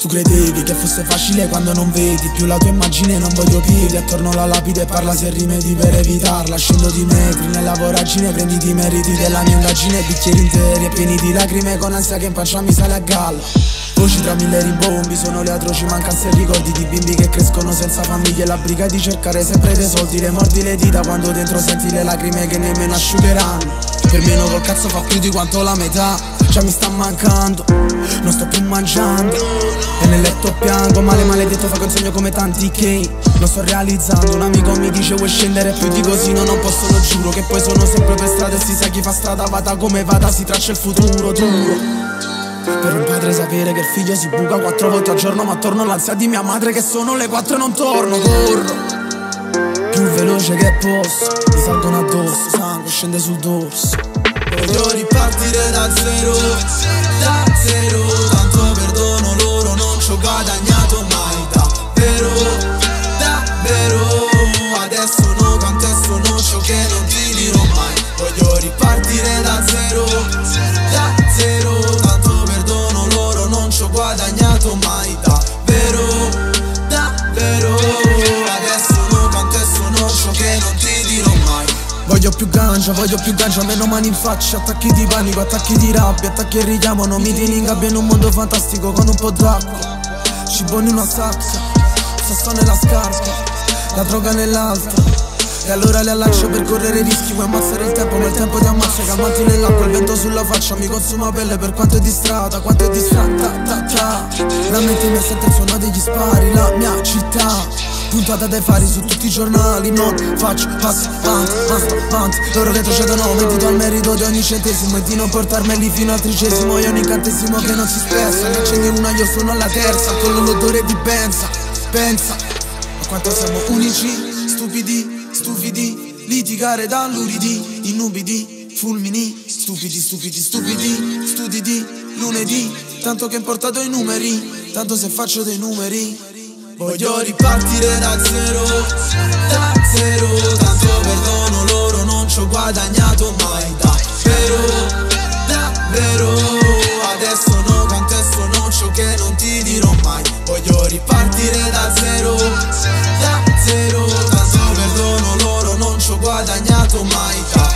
Tu credevi che fosse facile quando non vedi più la tua immagine, non voglio piedi attorno alla lapide e parla se rimedi per evitarla. Scendo di metri nella voragine, prenditi i meriti della mia indagine. Bicchieri interi e pieni di lacrime, con ansia che in pancia mi sale a galla. Voci tra mille rimbombi, sono le atroci mancanze e ricordi di bimbi che crescono senza famiglie. La briga di cercare sempre dei soldi, le mordi le dita quando dentro senti le lacrime che nemmeno asciugheranno. Per meno col cazzo fa più di quanto la metà, già mi sta mancando, non sto più mangiando e nel letto piango. Male maledetto fa che un sogno come tanti che non sto realizzando. Un amico mi dice vuoi scendere più di così, no non posso, lo giuro, che poi sono sempre per strada e si sa chi fa strada vada come vada, si traccia il futuro duro. Per un padre sapere che il figlio si buca 4 volte al giorno, ma attorno all'ansia di mia madre che sono le 4 e non torno. Corro più veloce che posso, mi salgono addosso, sangue scende sul dorso. Voglio ripartire da zero, tanto perdono loro, non ci ho guadagnato mai, davvero, adesso no, contesto no, ciò che non ti dirò mai. Voglio ripartire da zero, tanto perdono loro, non ci ho guadagnato mai, davvero, adesso no, contesto no, ciò che non ti dirò mai. Voglio più ganja, meno mani in faccia, attacchi di panico, attacchi di rabbia, attacchi e richiamo, miti in gabbia in un mondo fantastico con un po' d'acqua, cibo in una sacca, sasso nella scarpa, la droga nell'altra. E allora le allaccio per correre rischi, vuoi ammazzare il tempo, ma il tempo ti ammazza. Calmanti nell'acqua, il vento sulla faccia, mi consuma pelle per quanto è distratta, quanto è distratta. La mente mi sente il suono degli spari, la mia città puntata dai fari su tutti i giornali. Non faccio passo avanti, loro retrocedono, mentito al merito di ogni centesimo e di non portarmeli fino al 30° e ogni incantesimo che non si spessa. Ne accendi una, io sono alla terza, con l'odore di pensa a quanto siamo unici, stupidi, litigare dall'uridi, inubidi, fulmini, stupidi, lunedì, tanto che ho importato i numeri, tanto se faccio dei numeri. Voglio ripartire da zero, tanto perdono loro, non ci ho guadagnato mai, davvero, adesso no, contesto no, ciò che non ti dirò mai. Voglio ripartire da zero, tanto perdono loro, non ci ho guadagnato mai,